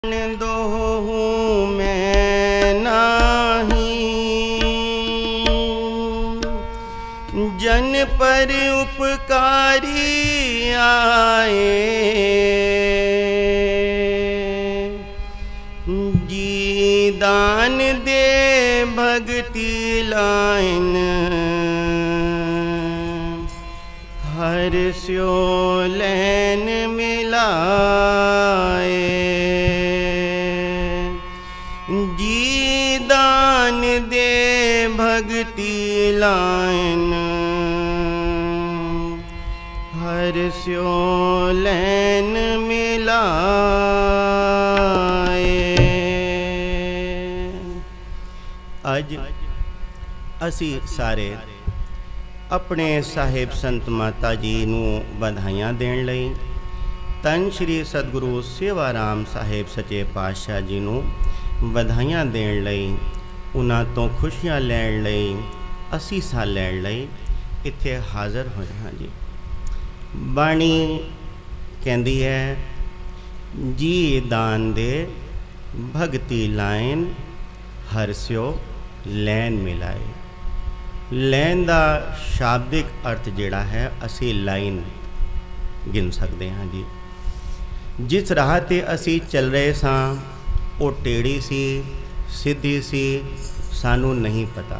दोहूँ मैं नाही, जन पर उपकारी आए, जी दान दे भगति लाइन, हर स्यो लैन मिलाए। जी दान दे भगति लाइन, हर स्यो लैन मिलाए। अज असी सारे अपने साहिब संत माता जी नूं बधाइयां देण लई धन श्री सतगुरु सेवा राम साहिब सच्चे पातशाह जी नूं बधाइयां देण लई, उन्हां तों खुशियां लैण लई, असीसां लैण लई इत्थे हाज़र होए हां जी। बाणी कहंदी है, जी दान दे भगति लाइन, हर स्यो लैन मिलाए। लैन दा शाब्दिक अर्थ जिहड़ा है असी लाइन गिन सकते हाँ जी। जिस राह ते असी चल रहे सां वो टेढ़ी सी सीधी सी सानू नहीं पता।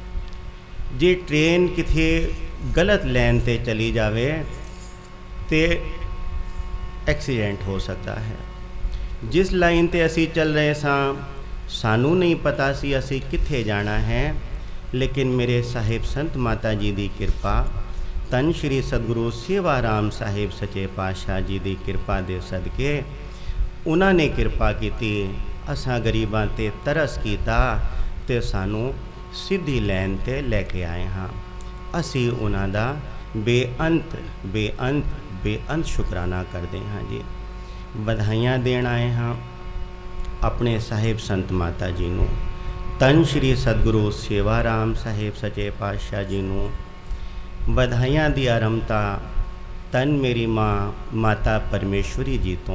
जे ट्रेन किथे गलत लैन ते चली जावे ते एक्सीडेंट हो सकता है। जिस लाइन ते असी चल रहे सां सानू नहीं पता सी असी किथे जाना है, लेकिन मेरे साहिब संत माता जी की कृपा, धन श्री सतगुरु सेवा राम साहिब सच्चे पातशाह जी की कृपा दे सदके उन्होंने कृपा की, असां गरीबां ते तरस कीता ते सानू सीधी लैन ते लैके आए हाँ। असी उन्हां दा बेअंत बेअंत बेअंत शुकराना करते हाँ जी। बधाइयां देण आए हाँ अपने साहिब संत माता जी नूं, धन श्री सतगुरु सेवा राम साहिब सच्चे पातशाह जी नूं। बधाइयां दी आरंभता तन मेरी माँ माता परमेश्वरी जी तो,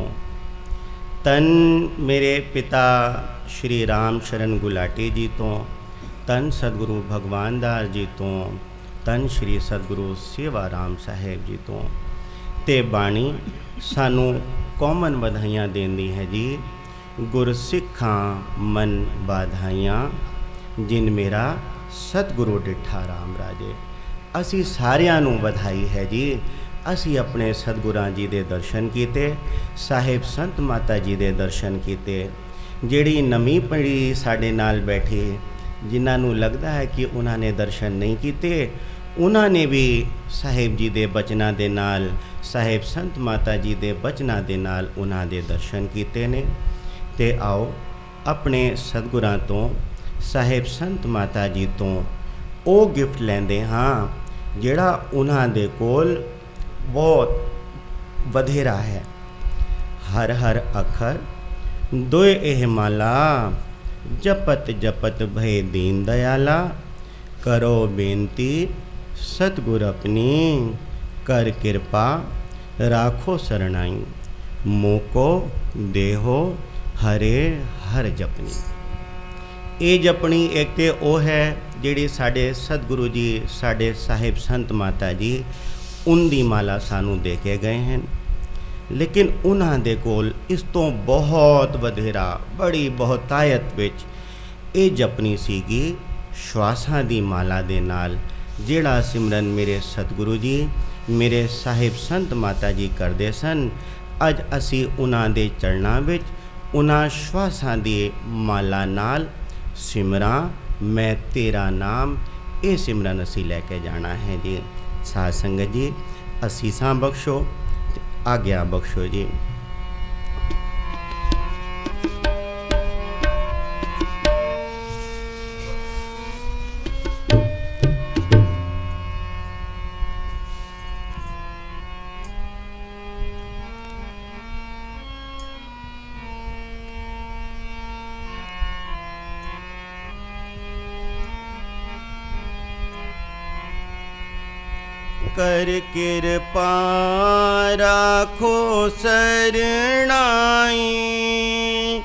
तन मेरे पिता श्री राम शरण गुलाटी जी तो, तन सतगुरु भगवान दास जी तो, तन श्री सतगुरु सेवा राम साहिब जी तो। ते बाणी सानू कॉमन बधाइयां देंदी है जी। गुरसिखां मन बाधाइयां, जिन मेरा सतगुरु डिठा राम राजे। असी सारियां नूं बधाई है जी। असी अपने सतगुरां जी दे दर्शन कीते, साहिब संत माता जी दे दर्शन कीते। जिहड़ी नवीं पीढ़ी साडे नाल बैठी, जिन्हां नूं लगदा है कि उन्हां ने दर्शन नहीं कीते, उन्हां ने भी साहिब जी दे बचनां दे नाल, साहिब संत माता जी दे बचनां दे नाल उन्हां दे दर्शन कीते ने। ते आओ अपने सतगुरां तो, साहिब संत माता जी तो वो गिफ्ट लेंदे हाँ जिहड़ा उन्हां दे कोल बहुत वधेरा है। हर हर अखर दोए एह माला, जपत जपत भय दीन दयाला। करो बेनती सतगुर अपनी, कर कृपा राखो सरणाई। मोको देहो हरे हर जपनी। ये जपनी एक तो वो है जिहड़ी साडे सतगुरु जी, साडे साहिब संत माता जी उनकी माला सानू दे के गए हैं, लेकिन उन्हां दे कोल इस तो बहुत वधेरा बड़ी बहुतायत विच ये जपनी सीगी श्वासां दी माला दे नाल, जिहड़ा सिमरन मेरे सतगुरु जी मेरे साहिब संत माता जी करदे सन। अज असी उन्हां दे चरणां विच उन्हां श्वासां दी माला नाल सिमरां मैं तेरा नाम, ये सिमरन असी लैके जाना है जी। साध संगत जी असीसां बख्शो, आग्या बख्शो जी। कर कृपा राखो सरणाई,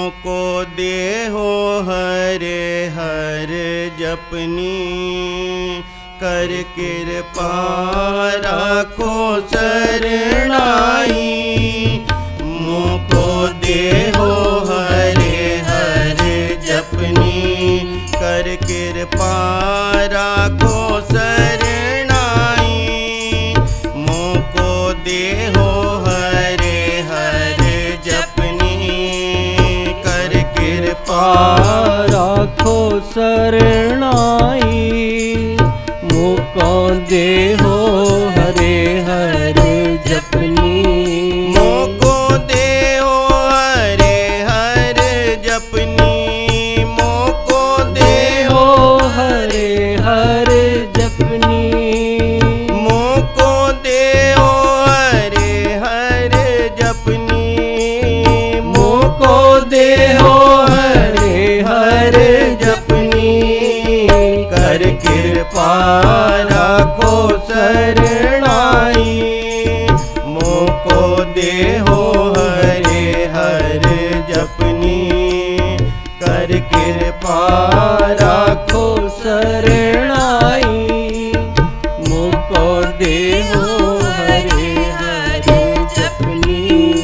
मोको देहो हरे हर जपनी, कर कृपा राखो शरणाई। मोको देहो हरे हर जपनी, कर कृपा राखो शरणाई। मोको देहो हरे हर जपनी, कर कृपा राखो शरणाई। मोको देहो हरे हर जपनी, मोको देहो हरे हर जपनी। मोको देहो हरे हर जपनी, मोको देहो हरे हर जपनी। मोको देहो हरे हर जपनी, कर कृपा राखो शरणाई। मोको देहो हरे हर जपनी, कर कृपा राखो शरणाई। मोको देहो हरे हर जपनी।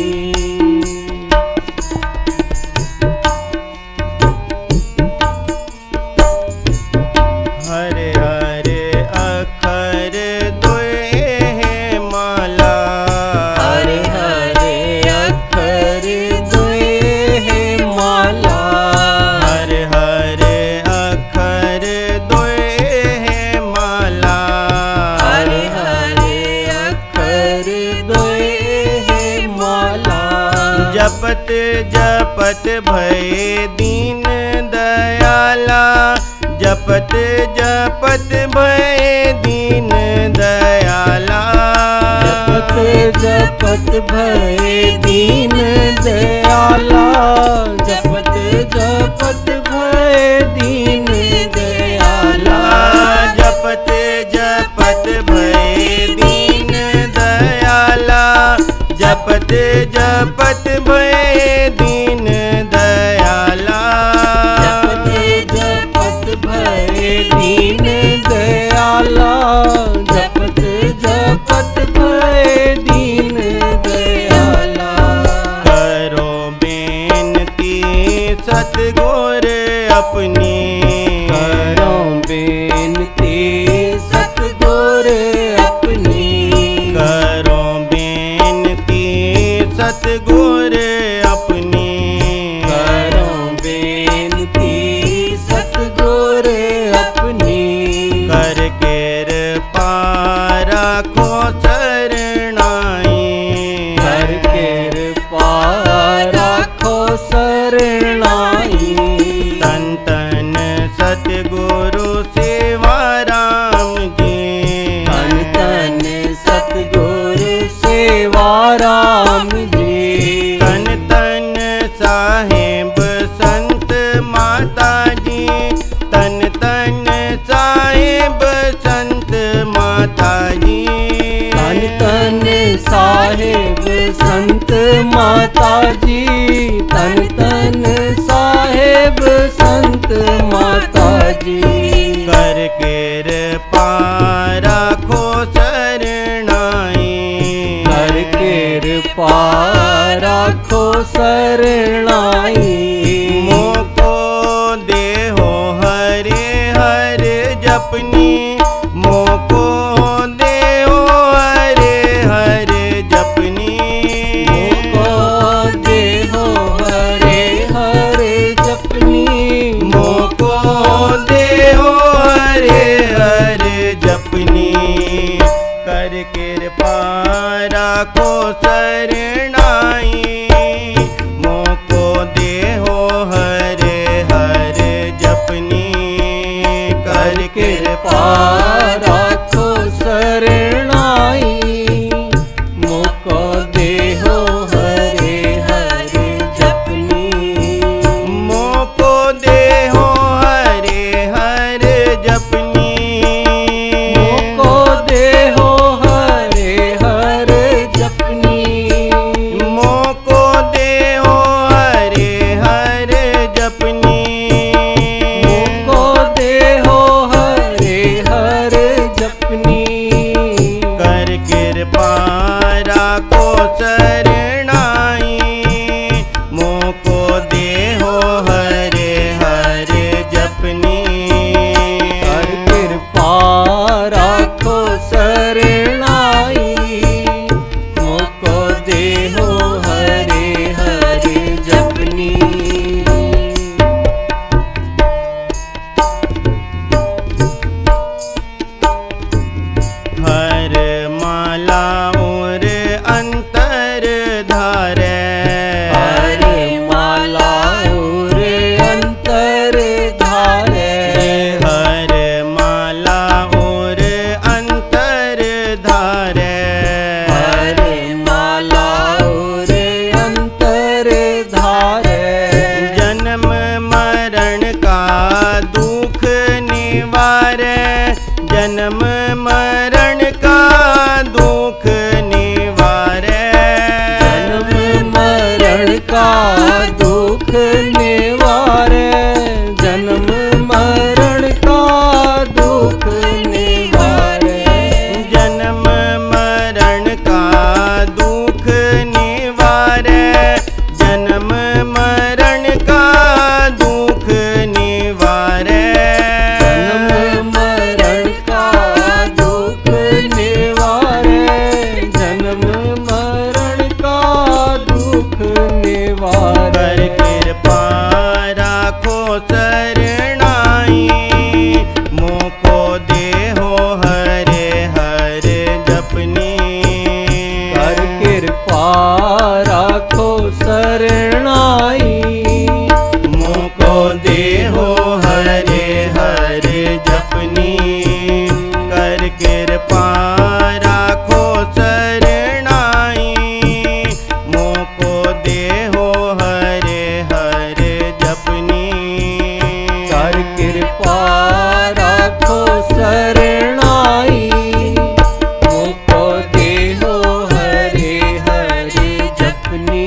हरे हरे अक्षर दुए है माला। हरे हरे अक्षर दुए है माला। हरे हरे अक्षर दुए है माला। हरे हरे अक्षर दुए है माला। जपत जपत भय दीन दयाला। जपत जपत भय दीन दयाला। जपत जपत भय दीन दयाला। जपत जपत भय दीन दयाला। जपत जपत भय दीन दयाला। जपत जपत भय दीन दयाला। जपत जपत भय दीन दयाला। जपत जपत भय दीन दयाला। करो बेनती सतगुर अपनी। करो बेनती सतगुर अपनी। करो बेनती सतगुर अपनी। करो बेनती सतगुर अपनी। कर कृपा राखो शरणाई। कर कृपा राखो शरणाई। तन तन सतगुरु सेवा राम जी। तन तन सतगुर सेवा राम जी। तन तन साहेब संत माता जी। तन तन साहेब संत माता जी। तन तन साहेब संत माता जी। तन तन साहेब संत माता जी। कर कृपा राखो शरणाई। कर कृपा राखो शरणाई। मोको देहो हरे हर जपनी। मोको देहो हरे हर जपनी। मोको देहो हरे हर जपनी। मोको देहो हरे हर जपनी। कर कृपा राखो शरणाई। मोको जपनी। मोको देहो हरे हर जपनी। कर कृपा राखो शरणाई, मोको देहो हरे हर जपनी। कर कृपा राखो शरणाई, मोको देहो हरे हर जपनी। हर माला और अंतर धारे, हर माला और अंतर धारे। हर माला और अंतर धारे। हर माला और अंतर धारे। जन्म मरण का दुख निवारे, जन्म मरण का दुख निवारे। जन्म मरण का दुख निवारे। जन्म मरण का दुख निवारे। जन्म मरण का दुख निवारे। जन्म मरण का दुख निवारे। जन्म मरण का दुख निवारे। जन्म मरण का दुख निवारे। कर कृपा राखो शरणाई, मोको देहो हरे हर जपनी। कर कृपा राखो शरणाई, मोको देहो हरे हर जपनी। कर कृपा राखो शरणाई, मोको देहो हरे हर जपनी। कर कृपा राखो शरणाई, मोको देहो हरे हरे जपनी।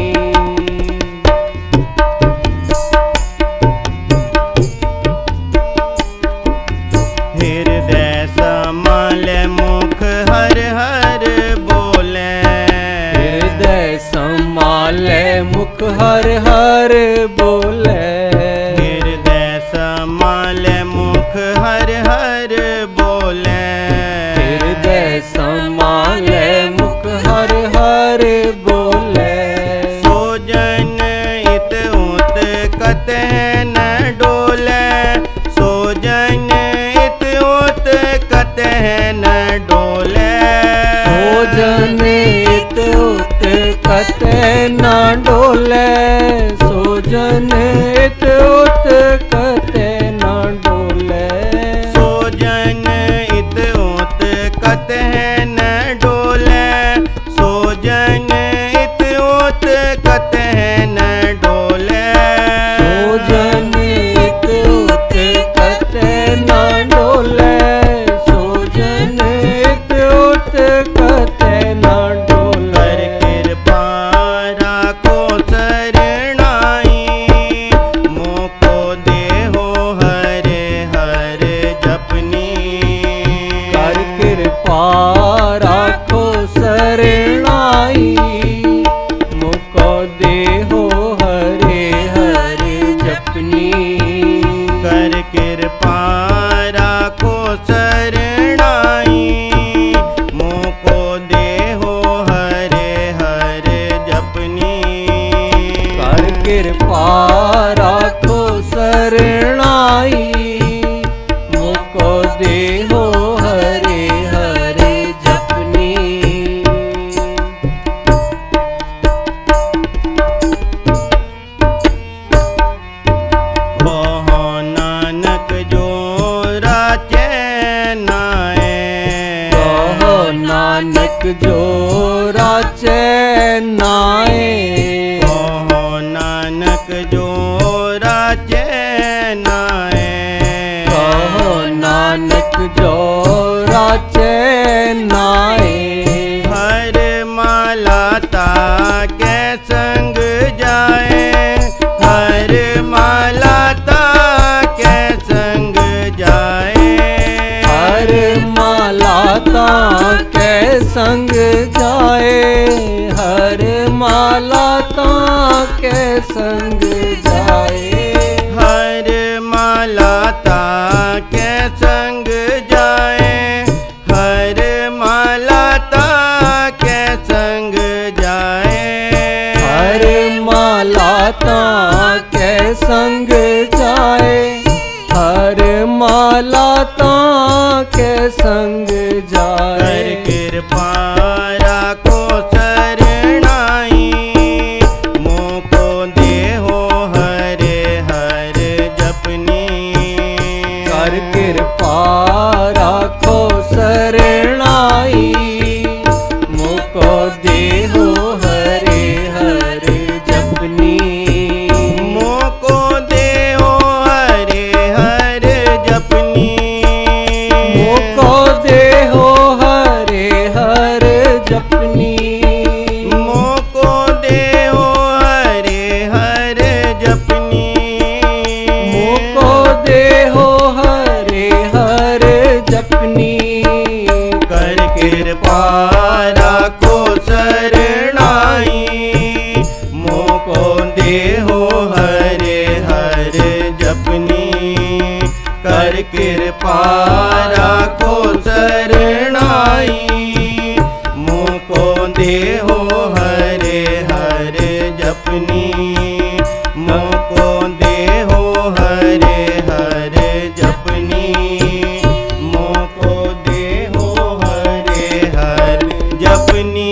हृदय समाल मुख हर हर बोले। हृदय संभाले मुख हर हर बोले। हृदय समाल मुख हर हर बोले। हृदय संभाले मुख हर हर बोले। सोजन इत उत कतः न डोले। सोजन इत उत कतः न डोले। सोजन इत उत कतः न डोले। सोजन इत उत कतः न डोले। सोजन इत उत कतः न डोले। सोजन इत उत कतः न डोले। सोजन इत उत कतः न डोले। सोजन इत उत कतः न डोले। कर कृपा राखो शरणाई, मोको देहो हरे हर जपनी। कर कृपा राखो शरणाई, मोको देहो हरे हरे जपनी। कर कृपा राखो शरणाई, मोको देहो हरे हर जपनी। कर कृपा राखो शरणाई, मोको देहो हरे हरे जपनी। कहो नानक जो राचे नाए। कहो नानक जो राचे नाए। कहो नानक जो राचे नाए। कहो नानक जो राचे नाए। हर माला ता के संग जाए। हर माला संग जाए, हर माला ताके संग जाए, हर माला ताके संग जाए, हर माला ताके संग जाए, हर माला ताके संग जाए, हर माला ताके संग जाए। कर कृपा राखो शरणाई, मोको देहो हरे हर जपनी, कर कृपा राखो शरणाई, मोको देहो हरे हर जपनी, मोको देहो हरे हर जपनी, मोको देहो हरे हर जपनी, मोको देहो हरे हर जपनी, मोको देहो हरे हर जपनी, कर कृपा राखो शरणाई, मोको देहो हरे हर जपनी, कर कृपा राखो शरणाई, मोको देहो हरे हर जपनी, मोको देहो हरे हर जपनी, मोको देहो हरे हर जपनी।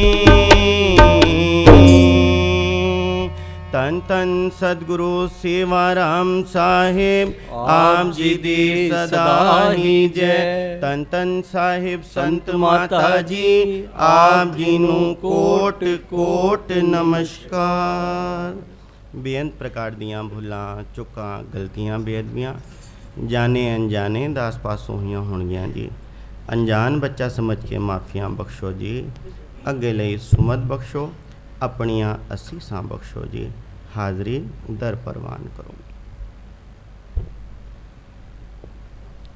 तन तन सदगुरु सेवाराम साहिब आप जी दी सदा ही जय। तन तन साहिब संत माता जी आप जी नू कोट कोट नमस्कार। बेअंत प्रकार दियां भुलां चुकां गलतियां बेअदबियां जाने अनजाने दास पासों होईयां होणगीਆਂ जी। अनजान बच्चा समझ के माफियां बख्शो जी, अगे लई सुमत बख्शो, अपनियां असीसां बख्शो जी। हाज़री दर परवान करो।